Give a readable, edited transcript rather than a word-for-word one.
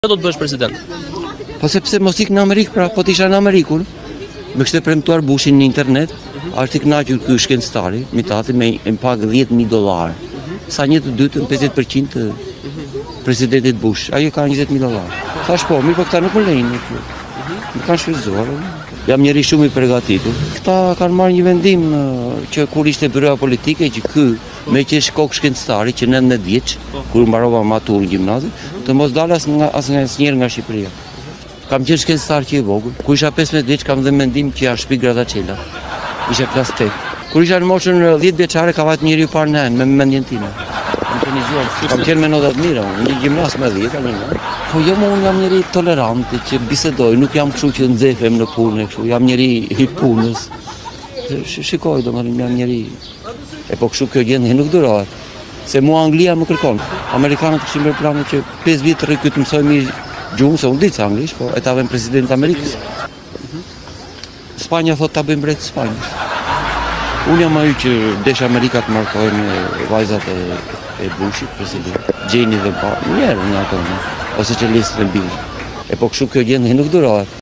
Çfarë do të bësh president? Po sepse mos ik në Amerikë, pra po të isha në Amerikun, me kishte premtuar Bushin në internet, është i kënaqur ky shkencëtari, mitati me pagë $10.000. Sa një të dytën 50% të presidentit Bush, ajo ka $20.000. Thash po, mirë po këta nuk më lejnë. Më kanë shfrytzuar. Jam njeri shumë i përgatitur. Këta kanë marrë një vendim që kur ishte byroja politike që ky me që është kokë shkencëtari që 19 vjeç, kur mbarova maturën gjimnazit, të mos dalë asnjëherë nga Shqipëria. Kam qenë shkencëtar që i vogël. Kur isha 15 vjeç kam dhe mendim që ja shpi Gradacella. Isha klas 8. Kur isha në moshën 10 vjeçare ka vajt njeriu parë në me mendjen time. Kam qenë me nota të mira, në gjimnaz me 10, po jo më unë jam njeri tolerant që bisedoj, nuk jam kështu që nxefem në punë, kështu jam njeri i punës. Shikoj domethënë jam njeri. E po kështu kjo gjendje nuk durohet. Se mua Anglia më kërkon. Amerikanët kishin bërë planin që 5 vjet rri këtu të mësoj gjuhën, se unë di anglisht, po e ta vëmë president të Amerikës. Spanja thot ta bëjmë mbret Spanjës. Unë jam ai që desh Amerikat markojnë vajzat e Bushit, president. Gjeni dhe pa, njerë në ato, ose që listë në bilë. E po kështu kjo gjendje nuk durohet.